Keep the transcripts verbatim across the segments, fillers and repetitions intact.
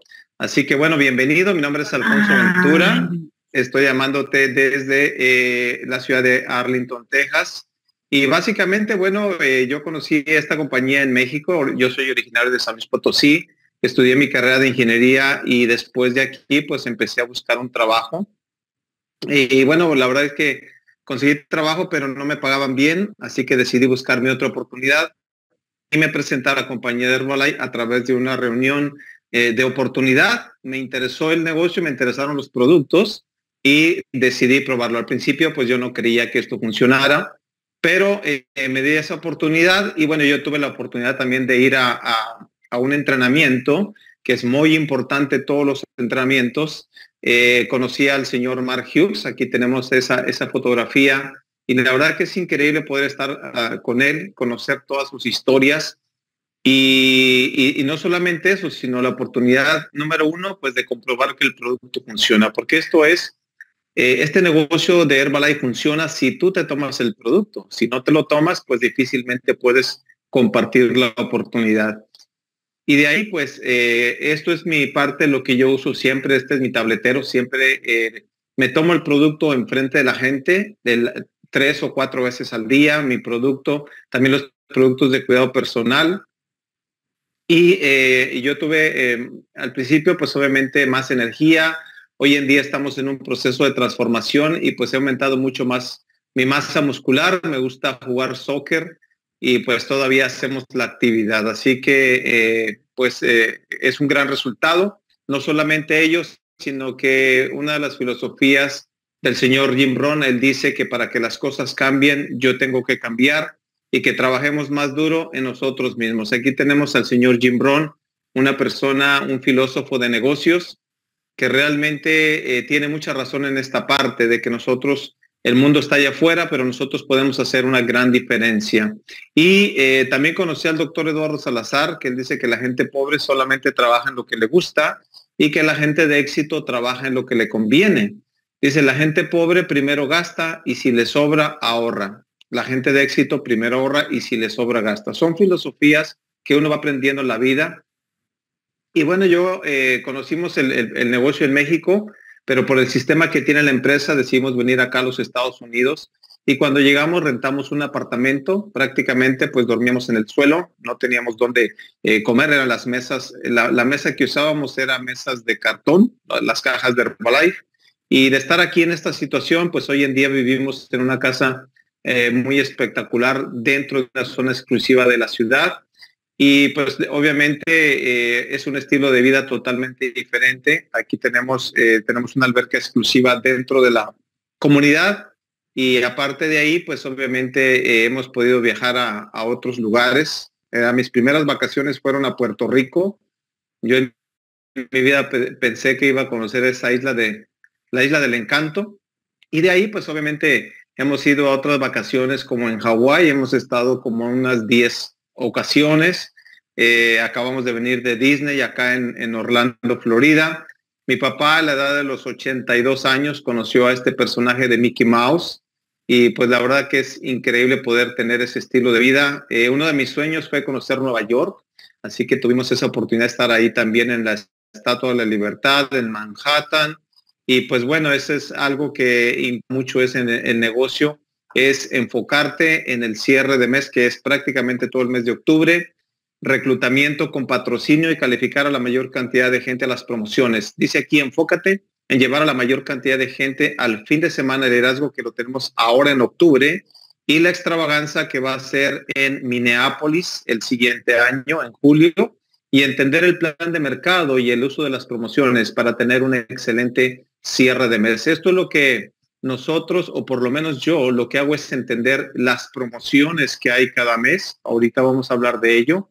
Así que bueno, bienvenido. Mi nombre es Alfonso Ventura. Estoy llamándote desde eh, la ciudad de Arlington, Texas. Y básicamente, bueno, eh, yo conocí esta compañía en México. Yo soy originario de San Luis Potosí. Estudié mi carrera de ingeniería y después de aquí, pues empecé a buscar un trabajo. Y, y bueno, la verdad es que conseguí trabajo, pero no me pagaban bien. Así que decidí buscarme otra oportunidad y me presenté a la compañía de Herbalife a través de una reunión eh, de oportunidad. Me interesó el negocio, me interesaron los productos y decidí probarlo. Al principio, pues yo no creía que esto funcionara, pero eh, me di esa oportunidad y bueno, yo tuve la oportunidad también de ir a, a, a un entrenamiento que es muy importante, todos los entrenamientos. Eh, conocí al señor Mark Hughes, aquí tenemos esa, esa fotografía. Y la verdad que es increíble poder estar uh, con él, conocer todas sus historias y, y, y no solamente eso, sino la oportunidad número uno, pues de comprobar que el producto funciona, porque esto es, eh, este negocio de Herbalife funciona si tú te tomas el producto. Si no te lo tomas, pues difícilmente puedes compartir la oportunidad. Y de ahí, pues, eh, esto es mi parte, lo que yo uso siempre, este es mi tabletero, siempre eh, me tomo el producto enfrente de la gente, del, tres o cuatro veces al día, mi producto, también los productos de cuidado personal. Y eh, yo tuve eh, al principio, pues obviamente más energía. Hoy en día estamos en un proceso de transformación y pues he aumentado mucho más mi masa muscular. Me gusta jugar soccer y pues todavía hacemos la actividad. Así que eh, pues eh, es un gran resultado. No solamente ellos, sino que una de las filosofías del señor Jim Rohn, él dice que para que las cosas cambien, yo tengo que cambiar y que trabajemos más duro en nosotros mismos. Aquí tenemos al señor Jim Rohn, una persona, un filósofo de negocios que realmente eh, tiene mucha razón en esta parte de que nosotros, el mundo está allá afuera, pero nosotros podemos hacer una gran diferencia. Y eh, también conocí al doctor Eduardo Salazar, que él dice que la gente pobre solamente trabaja en lo que le gusta y que la gente de éxito trabaja en lo que le conviene. Dice, la gente pobre primero gasta y si le sobra, ahorra. La gente de éxito primero ahorra y si le sobra, gasta. Son filosofías que uno va aprendiendo en la vida. Y bueno, yo eh, conocimos el, el, el negocio en México, pero por el sistema que tiene la empresa decidimos venir acá a los Estados Unidos. Y cuando llegamos rentamos un apartamento, prácticamente pues dormíamos en el suelo, no teníamos dónde eh, comer, eran las mesas, la, la mesa que usábamos era mesas de cartón, las cajas de Herbalife. Y de estar aquí en esta situación, pues hoy en día vivimos en una casa eh, muy espectacular dentro de una zona exclusiva de la ciudad. Y pues obviamente eh, es un estilo de vida totalmente diferente. Aquí tenemos, eh, tenemos una alberca exclusiva dentro de la comunidad y aparte de ahí, pues obviamente eh, hemos podido viajar a, a otros lugares. Eh, mis primeras vacaciones fueron a Puerto Rico. Yo en mi vida pe pensé que iba a conocer esa isla de la isla del encanto y de ahí pues obviamente hemos ido a otras vacaciones como en Hawái, hemos estado como unas diez ocasiones. Eh, acabamos de venir de Disney acá en, en Orlando, Florida. Mi papá a la edad de los ochenta y dos años conoció a este personaje de Mickey Mouse y pues la verdad que es increíble poder tener ese estilo de vida. Eh, uno de mis sueños fue conocer Nueva York, así que tuvimos esa oportunidad de estar ahí también en la Estatua de la Libertad, en Manhattan. Y pues bueno, eso es algo que mucho es en el negocio, es enfocarte en el cierre de mes, que es prácticamente todo el mes de octubre, reclutamiento con patrocinio y calificar a la mayor cantidad de gente a las promociones. Dice aquí, enfócate en llevar a la mayor cantidad de gente al fin de semana de liderazgo, que lo tenemos ahora en octubre, y la extravaganza que va a ser en Minneapolis el siguiente año, en julio, y entender el plan de mercado y el uso de las promociones para tener un excelente cierre de mes. Esto es lo que nosotros, o por lo menos yo, lo que hago es entender las promociones que hay cada mes. Ahorita vamos a hablar de ello.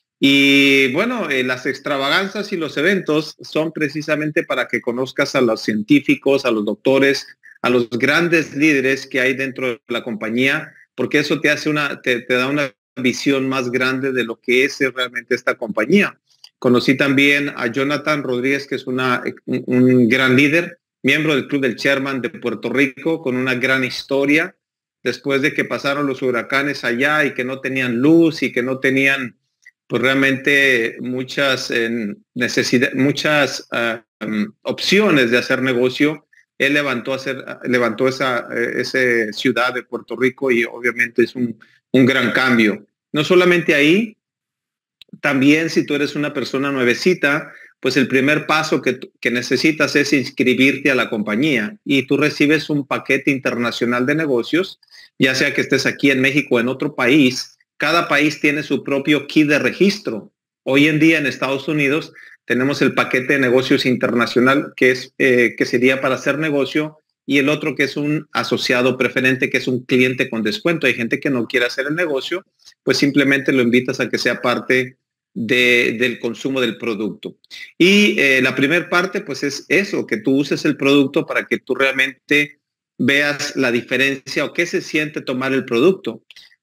Y bueno, eh, las extravaganzas y los eventos son precisamente para que conozcas a los científicos, a los doctores, a los grandes líderes que hay dentro de la compañía, porque eso te hace una, te, te da una visión más grande de lo que es realmente esta compañía. Conocí también a Jonathan Rodríguez, que es una, un, un gran líder, miembro del Club del Chairman de Puerto Rico, con una gran historia, después de que pasaron los huracanes allá y que no tenían luz y que no tenían pues realmente muchas eh, necesidades, muchas uh, um, opciones de hacer negocio. Él levantó, hacer, levantó esa, esa ciudad de Puerto Rico y obviamente es un, un gran cambio. No solamente ahí, también si tú eres una persona nuevecita, pues el primer paso que, que necesitas es inscribirte a la compañía y tú recibes un paquete internacional de negocios, ya sea que estés aquí en México o en otro país. Cada país tiene su propio key de registro. Hoy en día en Estados Unidos tenemos el paquete de negocios internacional que, es, eh, que sería para hacer negocio, y el otro que es un asociado preferente, que es un cliente con descuento. Hay gente que no quiere hacer el negocio, pues simplemente lo invitas a que sea parte de, del consumo del producto. Y eh, la primera parte pues es eso, que tú uses el producto para que tú realmente veas la diferencia o qué se siente tomar el producto.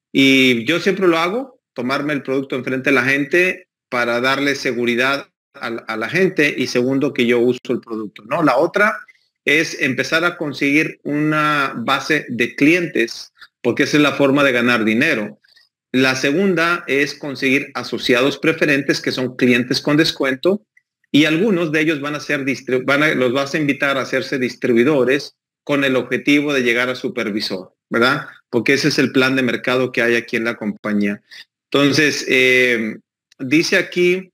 Y yo siempre lo hago, tomarme el producto enfrente de la gente para darle seguridad a, a la gente, y segundo, que yo uso el producto, ¿no? La otra es empezar a conseguir una base de clientes, porque esa es la forma de ganar dinero. La segunda es conseguir asociados preferentes, que son clientes con descuento, y algunos de ellos van a ser, van a, los vas a invitar a hacerse distribuidores con el objetivo de llegar a supervisor, ¿verdad? Porque ese es el plan de mercado que hay aquí en la compañía. Entonces, eh, dice aquí,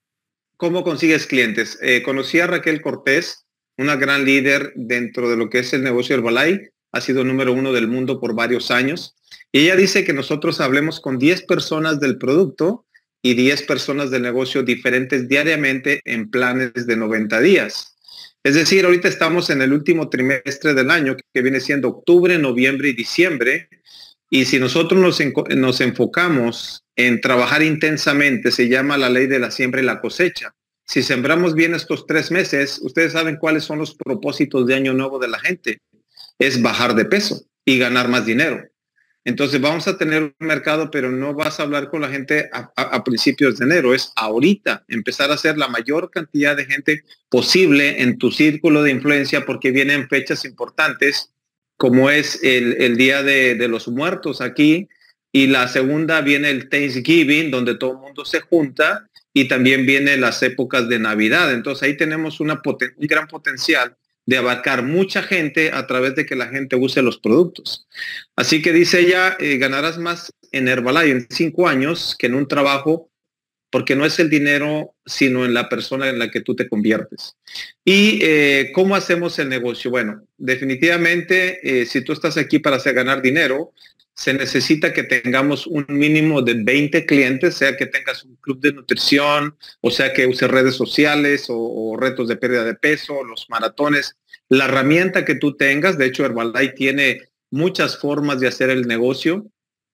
¿cómo consigues clientes? Eh, conocí a Raquel Cortés, una gran líder dentro de lo que es el negocio Herbalife, ha sido número uno del mundo por varios años. Y ella dice que nosotros hablemos con diez personas del producto y diez personas del negocio diferentes diariamente en planes de noventa días. Es decir, ahorita estamos en el último trimestre del año, que viene siendo octubre, noviembre y diciembre. Y si nosotros nos, nos enfocamos en trabajar intensamente, se llama la ley de la siembra y la cosecha. Si sembramos bien estos tres meses, ustedes saben cuáles son los propósitos de año nuevo de la gente. Es bajar de peso y ganar más dinero. Entonces vamos a tener un mercado, pero no vas a hablar con la gente a, a, a principios de enero. Es ahorita empezar a hacer la mayor cantidad de gente posible en tu círculo de influencia, porque vienen fechas importantes, como es el, el Día de, de los Muertos aquí, y la segunda viene el Thanksgiving, donde todo el mundo se junta, y también vienen las épocas de Navidad. Entonces ahí tenemos una poten- un gran potencial de abarcar mucha gente a través de que la gente use los productos. Así que dice ella, eh, ganarás más en Herbalife en cinco años que en un trabajo, porque no es el dinero, sino en la persona en la que tú te conviertes. ¿Y eh, cómo hacemos el negocio? Bueno, definitivamente, eh, si tú estás aquí para hacer ganar dinero, se necesita que tengamos un mínimo de veinte clientes, sea que tengas un club de nutrición, o sea que uses redes sociales o, o retos de pérdida de peso, los maratones, la herramienta que tú tengas. De hecho, Herbalife tiene muchas formas de hacer el negocio,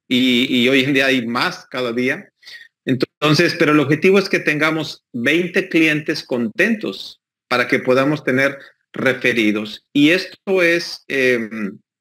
y, y hoy en día hay más cada día. Entonces, pero el objetivo es que tengamos veinte clientes contentos para que podamos tener referidos. Y esto es... Eh,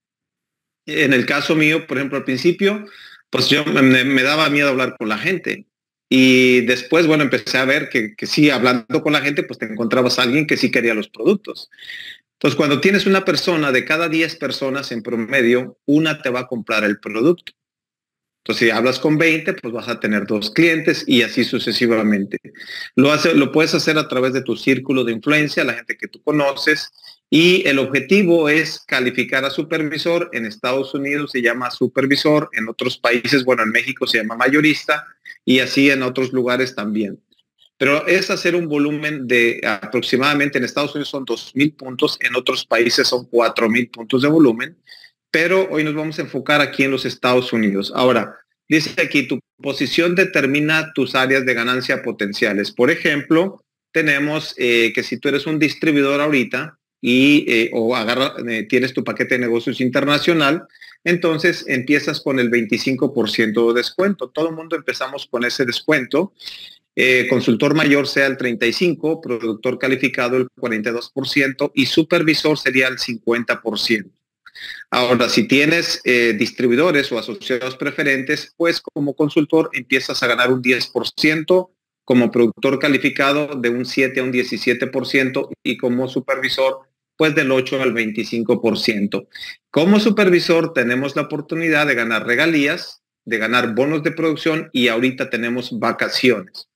En el caso mío, por ejemplo, al principio, pues yo me, me daba miedo hablar con la gente. Y después, bueno, empecé a ver que, que sí, hablando con la gente, pues te encontrabas a alguien que sí quería los productos. Entonces, cuando tienes una persona, de cada diez personas en promedio, una te va a comprar el producto. Entonces, si hablas con veinte, pues vas a tener dos clientes, y así sucesivamente. Lo, hace, lo puedes hacer a través de tu círculo de influencia, la gente que tú conoces, y el objetivo es calificar a supervisor. En Estados Unidos se llama supervisor, en otros países, bueno, en México se llama mayorista, y así en otros lugares también. Pero es hacer un volumen de aproximadamente, en Estados Unidos son dos mil puntos, en otros países son cuatro mil puntos de volumen, pero hoy nos vamos a enfocar aquí en los Estados Unidos. Ahora, dice aquí, tu posición determina tus áreas de ganancia potenciales. Por ejemplo, tenemos eh, que si tú eres un distribuidor ahorita y eh, o agarra, eh, tienes tu paquete de negocios internacional, entonces empiezas con el veinticinco por ciento de descuento. Todo el mundo empezamos con ese descuento. Eh, consultor mayor sea el treinta y cinco por ciento, productor calificado el cuarenta y dos por ciento y supervisor sería el cincuenta por ciento. Ahora, si tienes eh, distribuidores o asociados preferentes, pues como consultor empiezas a ganar un diez por ciento, como productor calificado de un siete a un diecisiete por ciento, y como supervisor pues del ocho al veinticinco por ciento. Como supervisor tenemos la oportunidad de ganar regalías de ganar bonos de producción y ahorita tenemos vacaciones.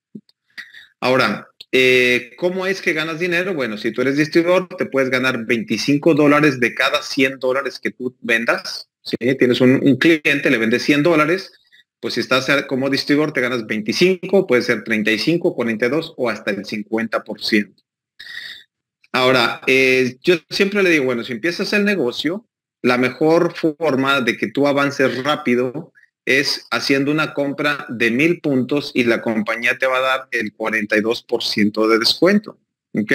Ahora, eh, ¿cómo es que ganas dinero? Bueno, si tú eres distribuidor, te puedes ganar veinticinco dólares de cada cien dólares que tú vendas. ¿Sí? Tienes un, un cliente, le vendes cien dólares, pues si estás como distribuidor te ganas veinticinco, puede ser treinta y cinco, cuarenta y dos o hasta el cincuenta por ciento. Ahora, eh, yo siempre le digo, bueno, si empiezas el negocio, la mejor forma de que tú avances rápido es haciendo una compra de mil puntos y la compañía te va a dar el cuarenta y dos por ciento de descuento. ¿Ok?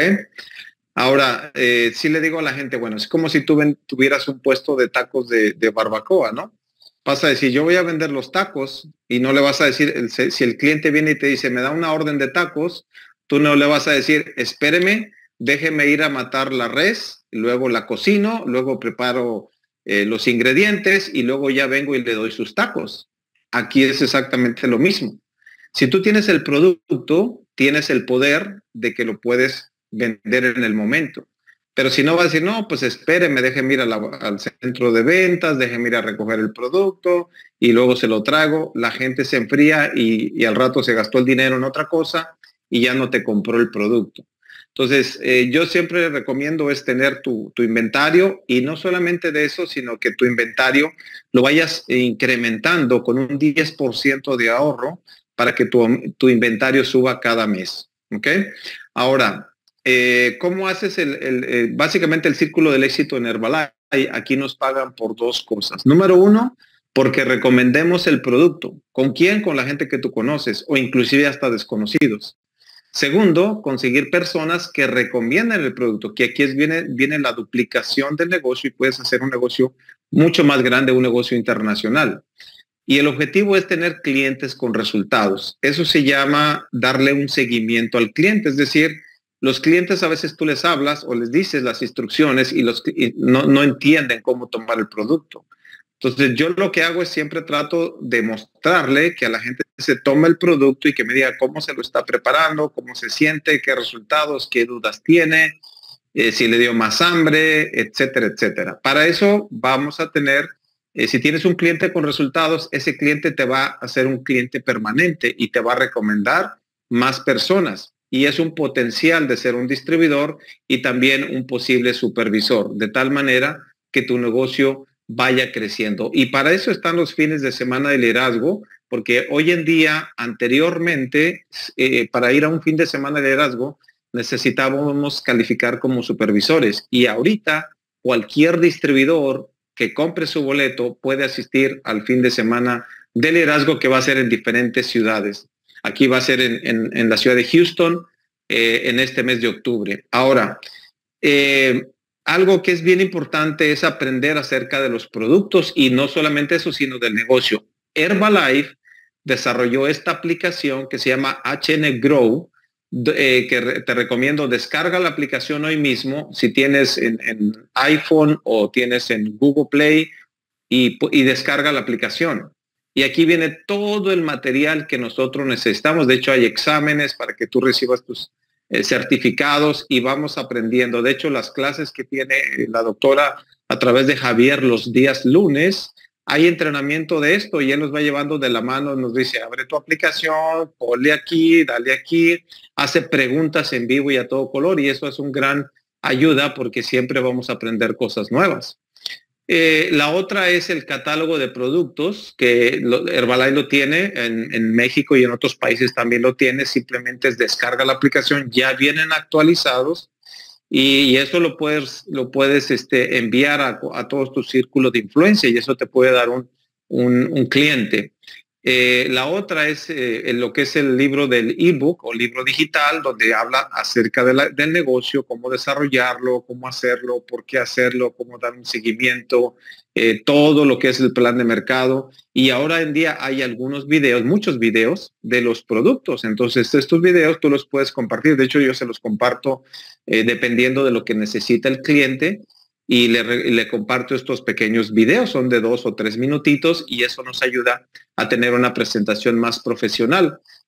Ahora, eh, sí le digo a la gente, bueno, es como si tú ven, tuvieras un puesto de tacos de, de barbacoa, ¿no? Vas a decir, yo voy a vender los tacos y no le vas a decir, el, si el cliente viene y te dice, me da una orden de tacos, tú no le vas a decir, espéreme, déjeme ir a matar la res, luego la cocino, luego preparo eh, los ingredientes y luego ya vengo y le doy sus tacos. Aquí es exactamente lo mismo. Si tú tienes el producto, tienes el poder de que lo puedes vender en el momento. Pero si no va a decir, no, pues espéreme, déjeme ir a la, al centro de ventas, déjeme ir a recoger el producto y luego se lo trago, la gente se enfría y, y al rato se gastó el dinero en otra cosa y ya no te compró el producto. Entonces, eh, yo siempre recomiendo es tener tu, tu inventario y no solamente de eso, sino que tu inventario lo vayas incrementando con un diez por ciento de ahorro para que tu, tu inventario suba cada mes. ¿Ok? Ahora, eh, ¿cómo haces el, el, el, básicamente el círculo del éxito en Herbalife? Aquí nos pagan por dos cosas. Número uno, porque recomendemos el producto. ¿Con quién? Con la gente que tú conoces o inclusive hasta desconocidos. Segundo, conseguir personas que recomienden el producto, que aquí es, viene, viene la duplicación del negocio y puedes hacer un negocio mucho más grande, un negocio internacional. Y el objetivo es tener clientes con resultados. Eso se llama darle un seguimiento al cliente. Es decir, los clientes a veces tú les hablas o les dices las instrucciones y, los, y no, no entienden cómo tomar el producto. Entonces yo lo que hago es siempre trato de mostrarle que a la gente se tome el producto y que me diga cómo se lo está preparando, cómo se siente, qué resultados, qué dudas tiene, eh, si le dio más hambre, etcétera, etcétera. Para eso vamos a tener, eh, si tienes un cliente con resultados, ese cliente te va a ser un cliente permanente y te va a recomendar más personas. Y es un potencial de ser un distribuidor y también un posible supervisor, de tal manera que tu negocio vaya creciendo. Y para eso están los fines de semana de liderazgo, porque hoy en día, anteriormente, eh, para ir a un fin de semana de liderazgo, necesitábamos calificar como supervisores. Y ahorita, cualquier distribuidor que compre su boleto puede asistir al fin de semana de liderazgo que va a ser en diferentes ciudades. Aquí va a ser en, en, en la ciudad de Houston eh, en este mes de octubre. Ahora, eh, algo que es bien importante es aprender acerca de los productos y no solamente eso, sino del negocio. Herbalife desarrolló esta aplicación que se llama H N Grow, eh, que re, te recomiendo, descarga la aplicación hoy mismo si tienes en, en iPhone o tienes en Google Play y, y descarga la aplicación. Y aquí viene todo el material que nosotros necesitamos. De hecho, hay exámenes para que tú recibas tus eh, certificados y vamos aprendiendo. De hecho, las clases que tiene la doctora a través de Javier los días lunes, hay entrenamiento de esto y él nos va llevando de la mano, nos dice, abre tu aplicación, ponle aquí, dale aquí, hace preguntas en vivo y a todo color y eso es un gran ayuda porque siempre vamos a aprender cosas nuevas. Eh, la otra es el catálogo de productos, que lo, Herbalife lo tiene, en, en México y en otros países también lo tiene, simplemente es descarga la aplicación, ya vienen actualizados y, y eso lo puedes, lo puedes este, enviar a, a todos tus círculos de influencia y eso te puede dar un, un, un cliente. Eh, la otra es eh, lo que es el libro del ebook o libro digital, donde habla acerca de la, del negocio, cómo desarrollarlo, cómo hacerlo, por qué hacerlo, cómo dar un seguimiento, eh, todo lo que es el plan de mercado. Y ahora en día hay algunos videos, muchos videos de los productos. Entonces estos videos tú los puedes compartir. De hecho, yo se los comparto eh, dependiendo de lo que necesita el cliente. Y le, le comparto estos pequeños videos, son de dos o tres minutitos y eso nos ayuda a tener una presentación más profesional.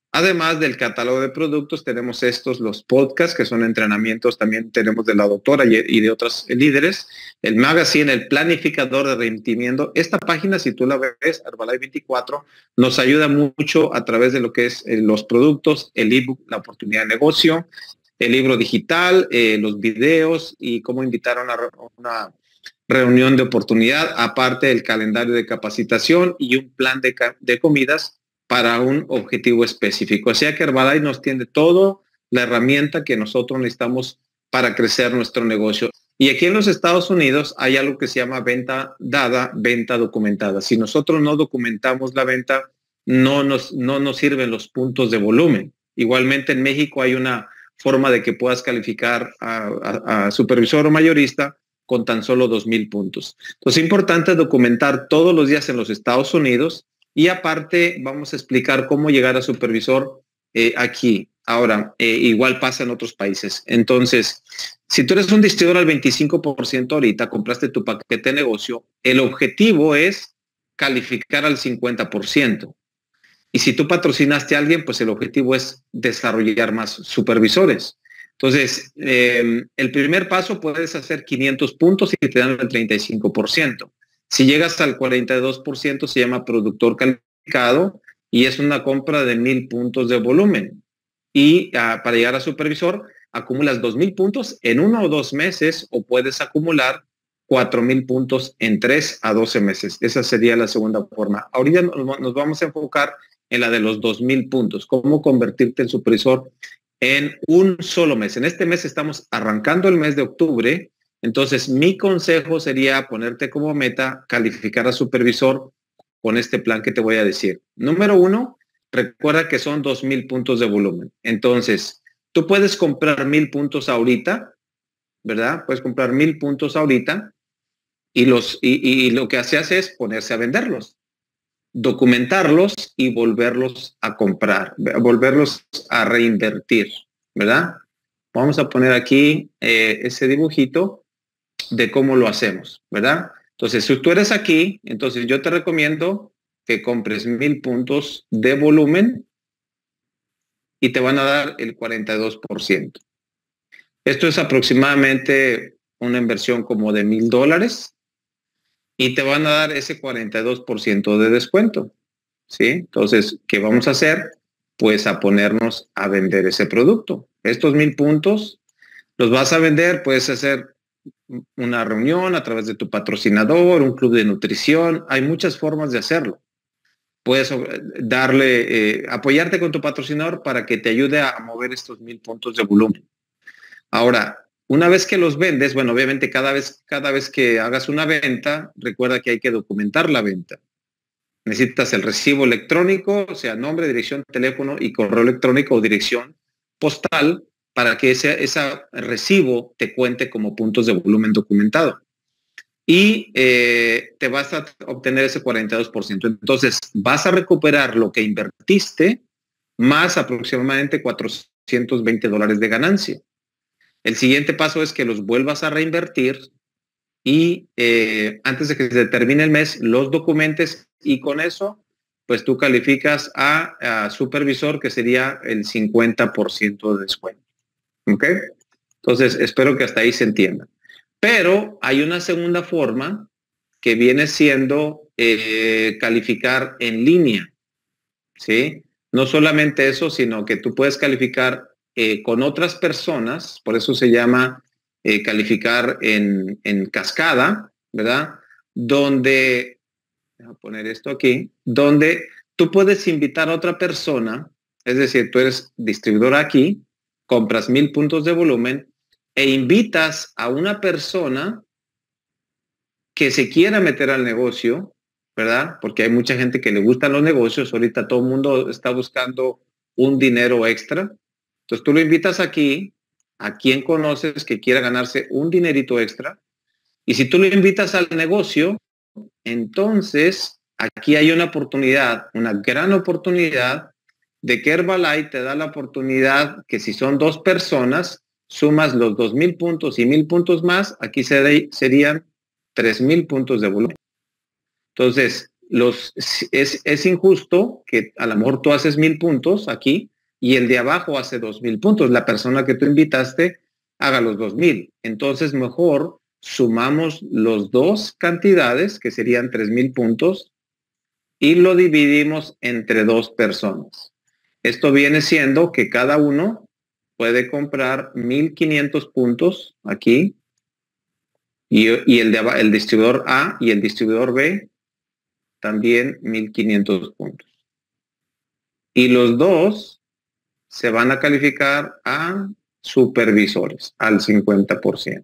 Además del catálogo de productos, tenemos estos, los podcasts, que son entrenamientos, también tenemos de la doctora y, y de otros líderes, el magazine, el planificador de rendimiento. Esta página, si tú la ves, Herbalife veinticuatro, nos ayuda mucho a través de lo que es eh, los productos, el ebook, la oportunidad de negocio, el libro digital, eh, los videos y cómo invitar a una, una reunión de oportunidad, aparte del calendario de capacitación y un plan de, de comidas para un objetivo específico. O sea que Herbalife nos tiene toda la herramienta que nosotros necesitamos para crecer nuestro negocio. Y aquí en los Estados Unidos hay algo que se llama venta dada, venta documentada. Si nosotros no documentamos la venta, no nos, no nos sirven los puntos de volumen. Igualmente en México hay una forma de que puedas calificar a, a, a supervisor o mayorista con tan solo dos mil puntos. Entonces es importante documentar todos los días en los Estados Unidos. Y aparte vamos a explicar cómo llegar a supervisor eh, aquí. Ahora, eh, igual pasa en otros países. Entonces, si tú eres un distribuidor al veinticinco por ciento ahorita, compraste tu paquete de negocio, el objetivo es calificar al cincuenta por ciento. Y si tú patrocinaste a alguien, pues el objetivo es desarrollar más supervisores. Entonces, eh, el primer paso puedes hacer quinientos puntos y te dan el treinta y cinco por ciento. Si llegas al cuarenta y dos por ciento se llama productor calificado y es una compra de mil puntos de volumen. Y uh, para llegar a supervisor acumulas dos mil puntos en uno o dos meses o puedes acumular cuatro mil puntos en tres a doce meses. Esa sería la segunda forma. Ahorita nos vamos a enfocar en la de los dos mil puntos. Cómo convertirte en supervisor en un solo mes. En este mes estamos arrancando el mes de octubre. Entonces, mi consejo sería ponerte como meta calificar a supervisor con este plan que te voy a decir. Número uno, recuerda que son dos mil puntos de volumen. Entonces, tú puedes comprar mil puntos ahorita, ¿verdad? Puedes comprar mil puntos ahorita y, los, y, y lo que se hace es ponerse a venderlos, documentarlos y volverlos a comprar, volverlos a reinvertir, ¿verdad? Vamos a poner aquí eh, ese dibujito de cómo lo hacemos, ¿verdad? Entonces, si tú eres aquí, entonces yo te recomiendo que compres mil puntos de volumen y te van a dar el cuarenta y dos por ciento. Esto es aproximadamente una inversión como de mil dólares y te van a dar ese cuarenta y dos por ciento de descuento, ¿sí? Entonces, ¿qué vamos a hacer? Pues a ponernos a vender ese producto. Estos mil puntos los vas a vender, puedes hacer una reunión a través de tu patrocinador, un club de nutrición. Hay muchas formas de hacerlo. Puedes darle, eh, apoyarte con tu patrocinador para que te ayude a mover estos mil puntos de volumen. Ahora, una vez que los vendes, bueno, obviamente cada vez, cada vez que hagas una venta, recuerda que hay que documentar la venta. Necesitas el recibo electrónico, o sea, nombre, dirección, teléfono y correo electrónico o dirección postal para que ese, ese recibo te cuente como puntos de volumen documentado. Y eh, te vas a obtener ese cuarenta y dos por ciento. Entonces, vas a recuperar lo que invertiste más aproximadamente cuatrocientos veinte dólares de ganancia. El siguiente paso es que los vuelvas a reinvertir y eh, antes de que se termine el mes, los documentes y con eso, pues tú calificas a, a supervisor, que sería el cincuenta por ciento de descuento. ¿Ok? Entonces, espero que hasta ahí se entienda. Pero hay una segunda forma que viene siendo eh, calificar en línea, ¿sí? No solamente eso, sino que tú puedes calificar eh, con otras personas, por eso se llama eh, calificar en, en cascada, ¿verdad? Donde, voy a poner esto aquí, donde tú puedes invitar a otra persona, es decir, tú eres distribuidor aquí, compras mil puntos de volumen e invitas a una persona que se quiera meter al negocio, ¿verdad? Porque hay mucha gente que le gustan los negocios. Ahorita todo el mundo está buscando un dinero extra. Entonces tú lo invitas aquí, a quien conoces que quiera ganarse un dinerito extra. Y si tú lo invitas al negocio, entonces aquí hay una oportunidad, una gran oportunidad de que Herbalife te da la oportunidad que si son dos personas, sumas los dos mil puntos y mil puntos más, aquí serían tres mil puntos de volumen. Entonces, los, es, es injusto que a lo mejor tú haces mil puntos aquí y el de abajo hace dos mil puntos. La persona que tú invitaste haga los dos mil. Entonces mejor sumamos los dos cantidades, que serían tres mil puntos, y lo dividimos entre dos personas. Esto viene siendo que cada uno puede comprar mil quinientos puntos aquí, y, y el, de, el distribuidor A y el distribuidor B también mil quinientos puntos. Y los dos se van a calificar a supervisores al cincuenta por ciento.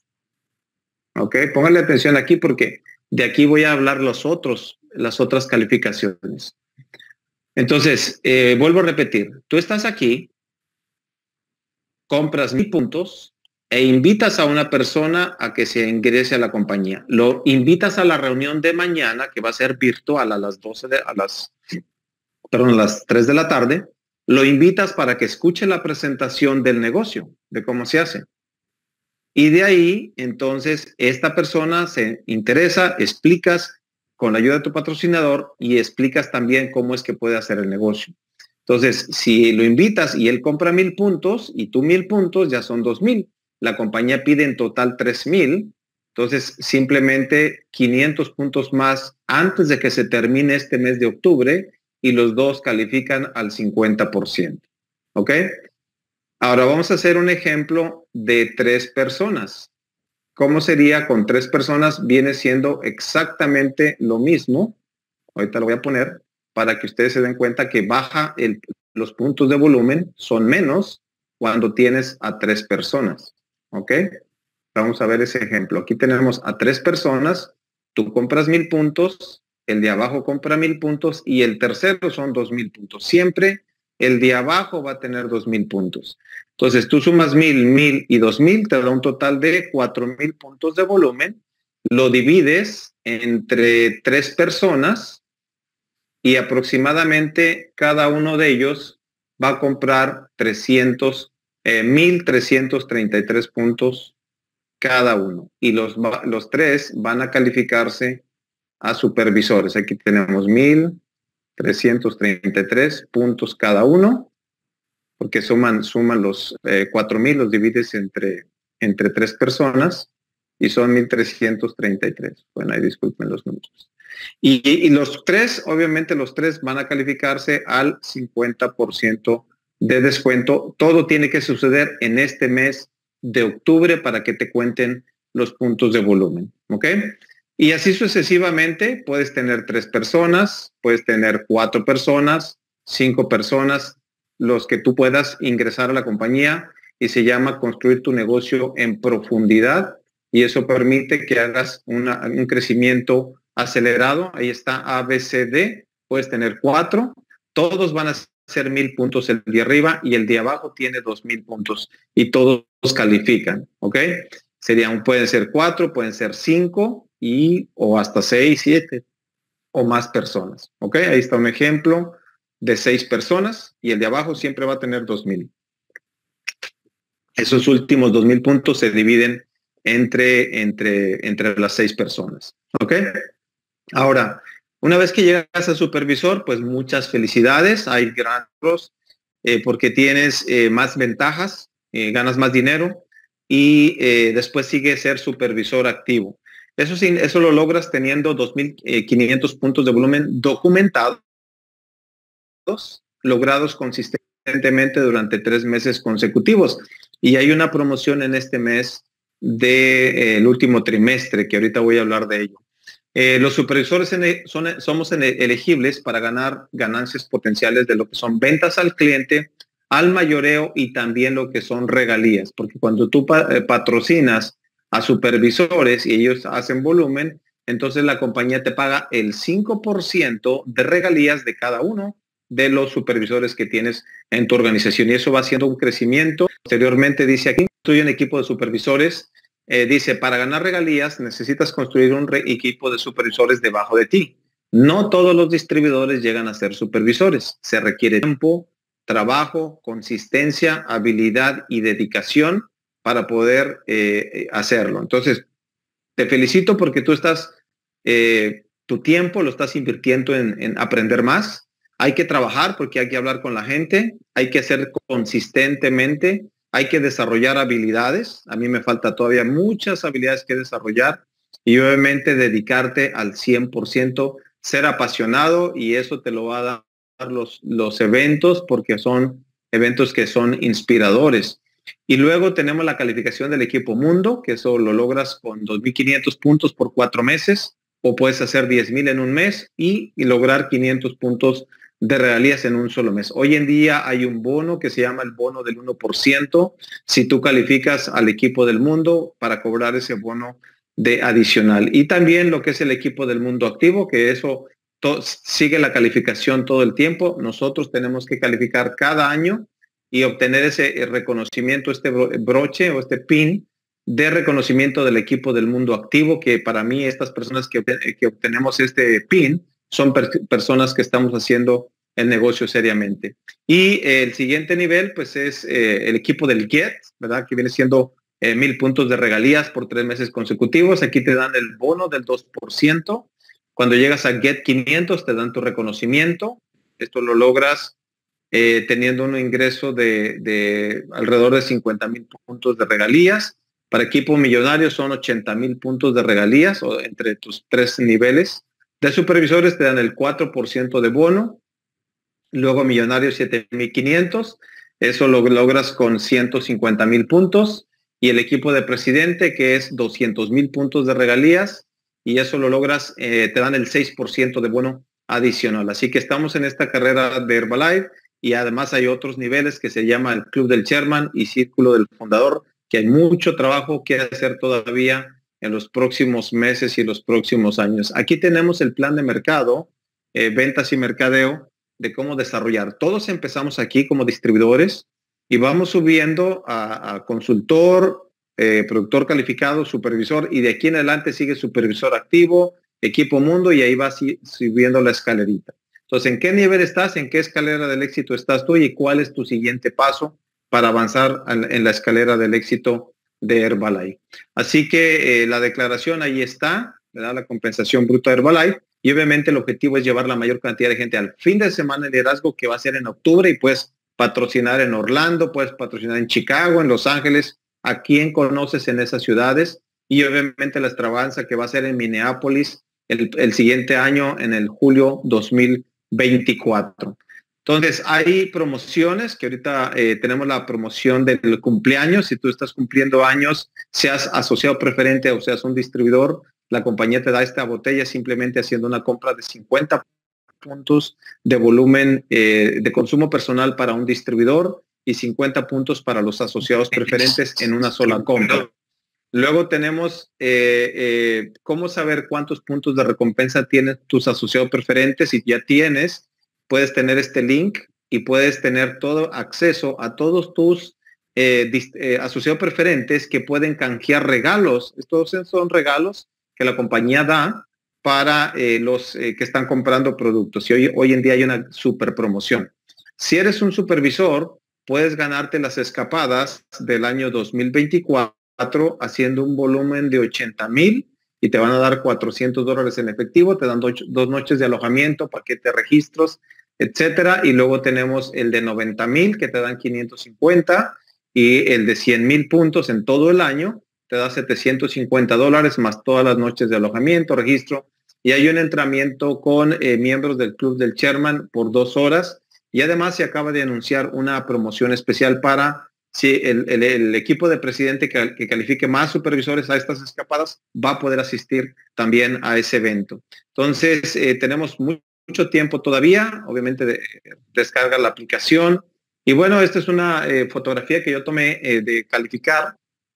Ok, póngale atención aquí porque de aquí voy a hablar los otros, las otras calificaciones. Entonces, eh, vuelvo a repetir, tú estás aquí, compras mil puntos e invitas a una persona a que se ingrese a la compañía. Lo invitas a la reunión de mañana, que va a ser virtual a las doce de, a las, perdón, a las tres de la tarde. Lo invitas para que escuche la presentación del negocio, de cómo se hace. Y de ahí, entonces, esta persona se interesa, explicas con la ayuda de tu patrocinador y explicas también cómo es que puede hacer el negocio. Entonces, si lo invitas y él compra mil puntos y tú mil puntos, ya son dos mil. La compañía pide en total tres mil. Entonces, simplemente quinientos puntos más antes de que se termine este mes de octubre y los dos califican al cincuenta por ciento. ¿Ok? Ahora vamos a hacer un ejemplo de tres personas. ¿Cómo sería con tres personas? Viene siendo exactamente lo mismo. Ahorita lo voy a poner para que ustedes se den cuenta que baja el, los puntos de volumen, son menos cuando tienes a tres personas. ¿Ok? Vamos a ver ese ejemplo. Aquí tenemos a tres personas. Tú compras mil puntos, el de abajo compra mil puntos y el tercero son dos mil puntos. Siempre el de abajo va a tener dos mil puntos. Entonces tú sumas mil, mil y dos mil, te da un total de cuatro mil puntos de volumen. Lo divides entre tres personas y aproximadamente cada uno de ellos va a comprar trescientos, eh, mil trescientos treinta y tres puntos cada uno. Y los, los tres van a calificarse a supervisores. Aquí tenemos mil trescientos treinta y tres puntos cada uno, porque suman, suman los eh, cuatro mil, los divides entre, entre tres personas y son mil trescientos treinta y tres. Bueno, ahí disculpen los números. Y, y, y los tres, obviamente los tres van a calificarse al cincuenta por ciento de descuento. Todo tiene que suceder en este mes de octubre para que te cuenten los puntos de volumen. ¿Ok? Y así sucesivamente, puedes tener tres personas, puedes tener cuatro personas, cinco personas, los que tú puedas ingresar a la compañía, y se llama construir tu negocio en profundidad, y eso permite que hagas una, un crecimiento acelerado. Ahí está A, B, C, D, puedes tener cuatro, todos van a ser mil puntos el de arriba y el de abajo tiene dos mil puntos y todos califican, ¿ok? Serían, pueden ser cuatro, pueden ser cinco y o hasta seis, siete o más personas, ¿ok? Ahí está un ejemplo de seis personas y el de abajo siempre va a tener dos mil. Esos últimos dos mil puntos se dividen entre, entre, entre las seis personas, ¿ok? Ahora, una vez que llegas a supervisor, pues muchas felicidades, hay grandes eh, porque tienes eh, más ventajas, eh, ganas más dinero y eh, después sigue ser supervisor activo. Eso sí, eso lo logras teniendo dos mil quinientos puntos de volumen documentados, logrados consistentemente durante tres meses consecutivos. Y hay una promoción en este mes del eh, último trimestre, que ahorita voy a hablar de ello. Eh, los supervisores en, son, somos en, elegibles para ganar ganancias potenciales de lo que son ventas al cliente, al mayoreo y también lo que son regalías, porque cuando tú pa, eh, patrocinas a supervisores y ellos hacen volumen, entonces la compañía te paga el cinco por ciento de regalías de cada uno de los supervisores que tienes en tu organización, y eso va haciendo un crecimiento. Posteriormente dice aquí, estoy en equipo de supervisores. Eh, dice, para ganar regalías necesitas construir un equipo de supervisores debajo de ti. No todos los distribuidores llegan a ser supervisores. Se requiere tiempo, trabajo, consistencia, habilidad y dedicación para poder eh, hacerlo. Entonces, te felicito porque tú estás eh, tu tiempo lo estás invirtiendo en, en aprender más. Hay que trabajar porque hay que hablar con la gente, hay que hacer consistentemente, hay que desarrollar habilidades. A mí me falta todavía muchas habilidades que desarrollar y obviamente dedicarte al cien por ciento, ser apasionado, y eso te lo va a dar los, los eventos, porque son eventos que son inspiradores. Y luego tenemos la calificación del equipo mundo, que eso lo logras con dos mil quinientos puntos por cuatro meses, o puedes hacer diez mil en un mes y, y lograr quinientos puntos de regalías en un solo mes. Hoy en día hay un bono que se llama el bono del uno por ciento si tú calificas al equipo del mundo, para cobrar ese bono de adicional. Y también lo que es el equipo del mundo activo, que eso to- sigue la calificación todo el tiempo. Nosotros tenemos que calificar cada año y obtener ese reconocimiento, este broche o este pin de reconocimiento del equipo del mundo activo, que para mí estas personas que, que obtenemos este pin son per personas que estamos haciendo el negocio seriamente. Y eh, el siguiente nivel, pues es eh, el equipo del Get, ¿verdad? Que viene siendo eh, mil puntos de regalías por tres meses consecutivos. Aquí te dan el bono del dos por ciento. Cuando llegas a Get quinientos, te dan tu reconocimiento. Esto lo logras eh, teniendo un ingreso de, de alrededor de cincuenta mil puntos de regalías. Para equipo millonario son ochenta mil puntos de regalías, o entre tus tres niveles. De supervisores te dan el cuatro por ciento de bono. Luego millonario siete mil quinientos. Eso lo logras con ciento cincuenta mil puntos. Y el equipo de presidente, que es doscientos mil puntos de regalías. Y eso lo logras, eh, te dan el seis por ciento de bono adicional. Así que estamos en esta carrera de Herbalife. Y además hay otros niveles que se llama el Club del Chairman y Círculo del Fundador, que hay mucho trabajo que hacer todavía en los próximos meses y los próximos años. Aquí tenemos el plan de mercado, eh, ventas y mercadeo, de cómo desarrollar. Todos empezamos aquí como distribuidores y vamos subiendo a, a consultor, eh, productor calificado, supervisor, y de aquí en adelante sigue supervisor activo, equipo mundo, y ahí va si, subiendo la escalerita. Entonces, ¿en qué nivel estás? ¿En qué escalera del éxito estás tú? ¿Y cuál es tu siguiente paso para avanzar en la escalera del éxito de Herbalife? Así que eh, la declaración ahí está, ¿verdad? La compensación bruta de Herbalife. Y obviamente el objetivo es llevar la mayor cantidad de gente al fin de semana de liderazgo, que va a ser en octubre, y puedes patrocinar en Orlando, puedes patrocinar en Chicago, en Los Ángeles, a quien conoces en esas ciudades. Y obviamente la extravaganza que va a ser en Minneapolis el, el siguiente año, en el julio dos mil veinticuatro. Entonces, hay promociones, que ahorita eh, tenemos la promoción del cumpleaños. Si tú estás cumpliendo años, seas asociado preferente o seas un distribuidor, la compañía te da esta botella simplemente haciendo una compra de cincuenta puntos de volumen eh, de consumo personal para un distribuidor y cincuenta puntos para los asociados preferentes en una sola compra. Luego tenemos eh, eh, cómo saber cuántos puntos de recompensa tienen tus asociados preferentes. Si ya tienes, puedes tener este link y puedes tener todo acceso a todos tus eh, eh, asociados preferentes que pueden canjear regalos. Estos son regalos que la compañía da para eh, los eh, que están comprando productos. Y hoy, hoy en día hay una super promoción. Si eres un supervisor, puedes ganarte las escapadas del año dos mil veinticuatro haciendo un volumen de ochenta mil, y te van a dar cuatrocientos dólares en efectivo, te dan do, dos noches de alojamiento, paquete de registros, etcétera. Y luego tenemos el de noventa mil, que te dan quinientos cincuenta, y el de cien mil puntos en todo el año te da setecientos cincuenta dólares más todas las noches de alojamiento, registro. Y hay un entrenamiento con eh, miembros del Club del Chairman por dos horas. Y además se acaba de anunciar una promoción especial para si el, el, el equipo de presidente que, que califique más supervisores a estas escapadas va a poder asistir también a ese evento. Entonces, eh, tenemos muy, mucho tiempo todavía. Obviamente, de, descarga la aplicación. Y bueno, esta es una eh, fotografía que yo tomé eh, de calificar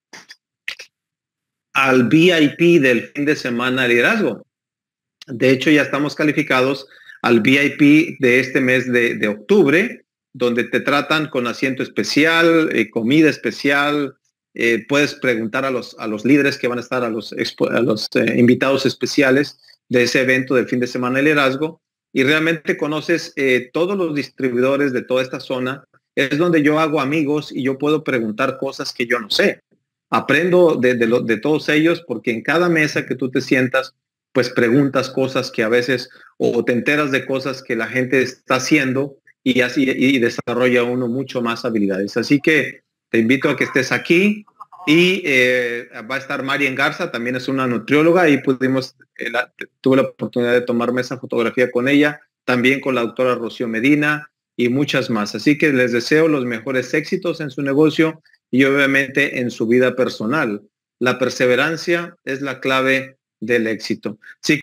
al V I P del fin de semana de liderazgo. De hecho, ya estamos calificados al V I P de este mes de, de octubre, donde te tratan con asiento especial, eh, comida especial. Eh, puedes preguntar a los, a los líderes que van a estar, a los, expo, a los eh, invitados especiales de ese evento del fin de semana de liderazgo, y realmente conoces eh, todos los distribuidores de toda esta zona. Es donde yo hago amigos y yo puedo preguntar cosas que yo no sé. Aprendo de, de, lo, de todos ellos, porque en cada mesa que tú te sientas pues preguntas cosas que a veces, o te enteras de cosas que la gente está haciendo y así y desarrolla uno mucho más habilidades. Así que te invito a que estés aquí y eh, va a estar Marian Garza, también es una nutrióloga y pudimos, eh, la, tuve la oportunidad de tomarme esa fotografía con ella, también con la doctora Rocío Medina y muchas más. Así que les deseo los mejores éxitos en su negocio y obviamente en su vida personal. La perseverancia es la clave del éxito. Sí,